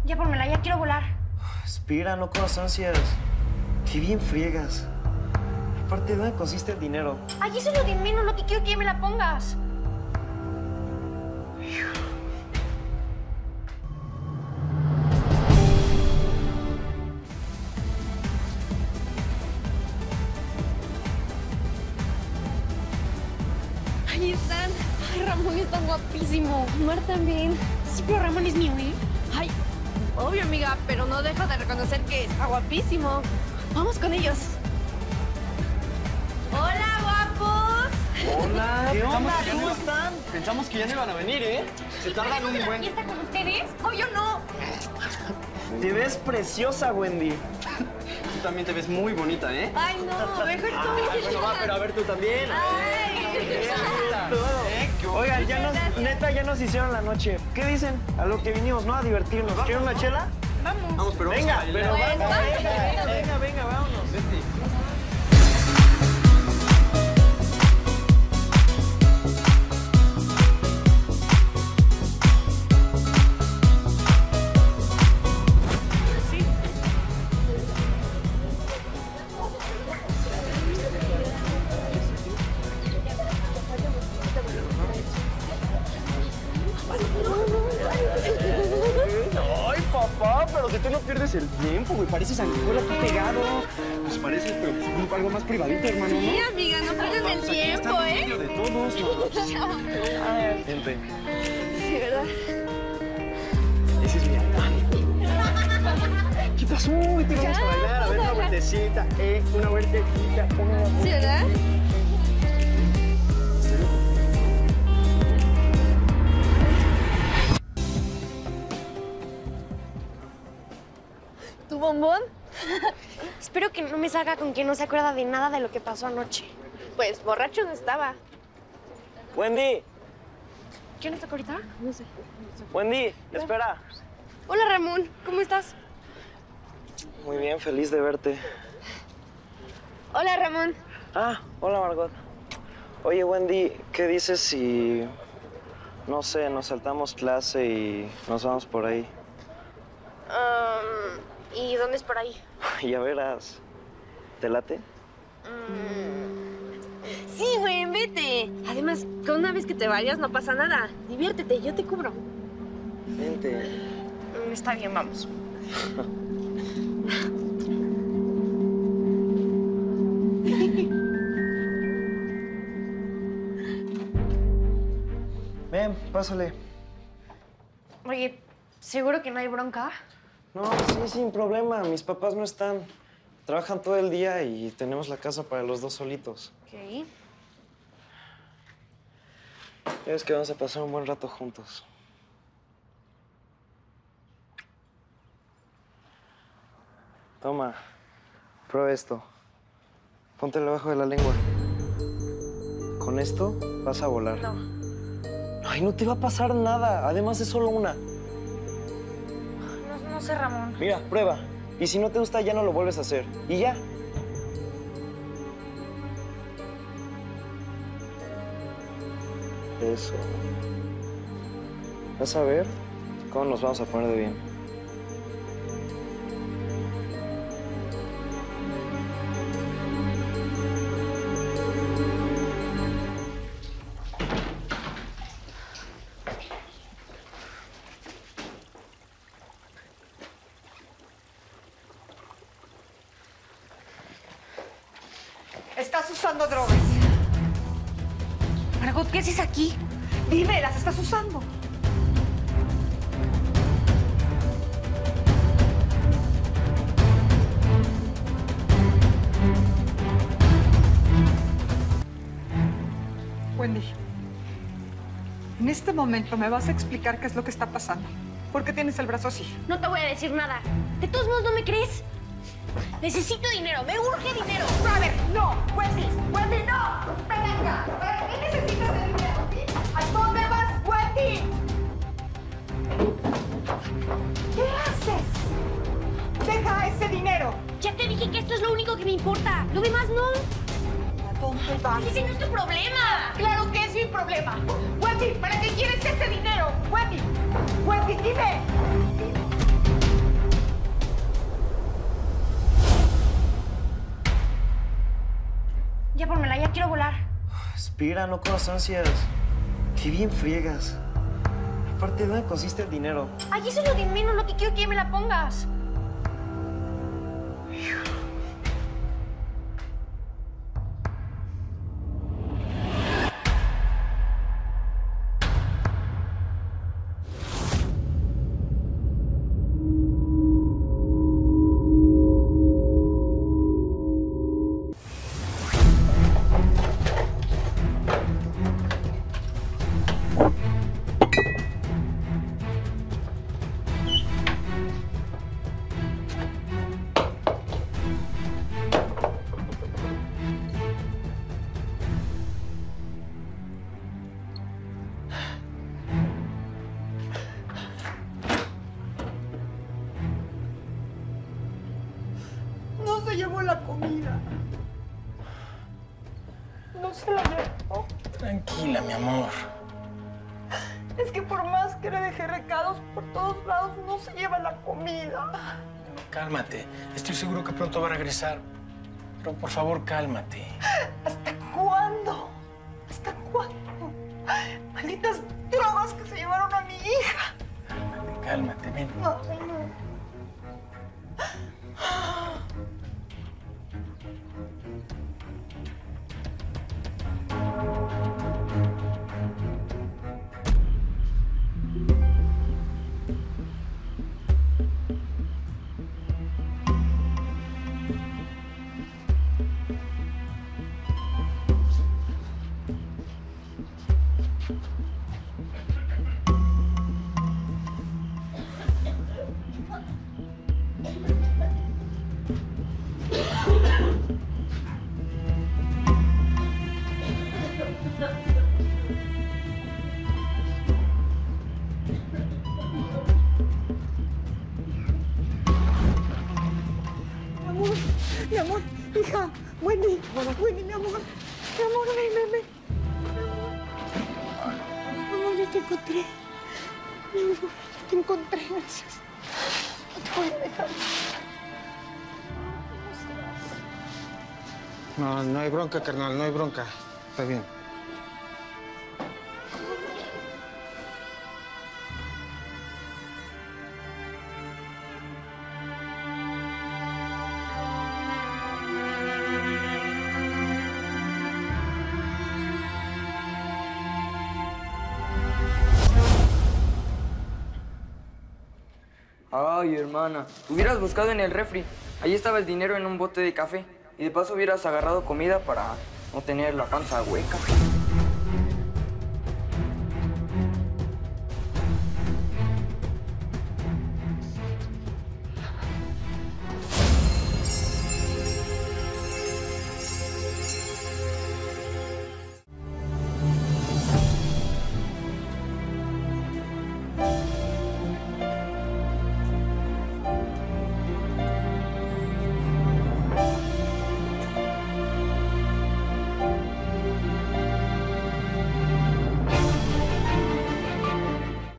Ya pónmela, ya quiero volar. Espera, no con ansias. Qué bien friegas. Aparte, ¿de dónde consiste el dinero? Ay, eso es lo de menos, lo que quiero que me la pongas. Ahí están. Ay, Ramón está guapísimo. Omar también. Sí, pero Ramón es mío, ¿eh? Ay, obvio, amiga, pero no deja de reconocer que está guapísimo. Vamos con ellos. ¡Hola, guapos! Hola. ¿Qué onda? ¿Cómo están? Pensamos que ya no iban a venir, ¿eh? Se tardan un buen... ¿Y está con ustedes? Obvio no. Te ves preciosa, Wendy. Tú también te ves muy bonita, ¿eh? Ay, no, mejor tú. Bueno, va, pero a ver tú también. Oigan, ya nos hicieron la noche. ¿Qué dicen? A lo que vinimos, ¿no? A divertirnos. ¿Quieren una chela? Vamos, pero Venga, vamos a pero bailar. vamos. Venga, vámonos. Vete. Ay, papá, pero si tú no pierdes el tiempo, güey. Pareces Sanguijuela aquí pegado. Pues pareces, pero pues, algo más privadito, hermano, ¿no? Sí, amiga, no pierdan el tiempo, En medio de todos. Vente. Sí, ¿verdad? Ese es mi hermano. ¿Qué pasó? Te vamos a bailar, a ver una vueltecita, una vueltecita, Sí, ¿verdad? ¿Tu bombón? Espero que no me salga con que no se acuerda de nada de lo que pasó anoche. Pues borracho no estaba. Wendy, ¿Quién está ahorita? No sé. Wendy, espera. Hola, Ramón. ¿Cómo estás? Muy bien, feliz de verte. Hola, Ramón. Ah, hola, Margot. Oye, Wendy, ¿qué dices si, no sé, nos saltamos clase y nos vamos por ahí? ¿Y dónde es por ahí? Ya verás. ¿Te late? Sí, güey, vete. Además, con una vez que te vayas no pasa nada. Diviértete, yo te cubro. Vente. Está bien, vamos. Ven, pásale. Oye, ¿seguro que no hay bronca? No, sí, sin problema. Mis papás no están. Trabajan todo el día y tenemos la casa para los dos solitos. Ok. Ya ves que vamos a pasar un buen rato juntos. Toma, prueba esto. Póntelo debajo de la lengua. Con esto vas a volar. No. Ay, no te va a pasar nada. Además, es solo una. No sé, Ramón. Mira, prueba. Y si no te gusta, ya no lo vuelves a hacer. Y ya. Eso. Vas a ver cómo nos vamos a poner de bien. Estás usando drogas. Margot, ¿qué haces aquí? Dime, ¿las estás usando? Wendy, en este momento me vas a explicar qué es lo que está pasando. ¿Por qué tienes el brazo así? No te voy a decir nada. De todos modos, ¿no me crees? Necesito dinero. Me urge dinero. A ver, no, Wendy, Wendy, no. Ven acá. ¿Para qué necesitas el dinero? ¿Sí? ¿A dónde vas, Wendy? ¿Qué haces? Deja ese dinero. Ya te dije que esto es lo único que me importa. Lo demás no. ¿A dónde vas? Ese no es tu problema. Claro que es mi problema. Wendy, ¿para qué quieres ese dinero? Wendy, Wendy, dime. Respira, no con ansias. Qué bien friegas. Aparte, ¿de dónde consiste el dinero? Ay, eso es lo de menos, lo que quiero que me la pongas. No se llevó la comida. No se la llevó. Tranquila, mi amor. Es que por más que le dejé recados por todos lados, no se lleva la comida. Bueno, cálmate. Estoy seguro que pronto va a regresar. Pero por favor, cálmate. ¿Hasta cuándo? ¿Hasta cuándo? Malditas drogas que se llevaron a mi hija. Cálmate, cálmate, ven. Ay, no. Mi amor, hija, Wendy, Wendy, mi amor, ven, ven. Mi amor, yo te encontré. Mi amor, te encontré, gracias. No te voy a dejar. No hay bronca, carnal, no hay bronca. Está bien. Ay, hermana, hubieras buscado en el refri. Ahí estaba el dinero en un bote de café. Y de paso hubieras agarrado comida para no tener la panza hueca.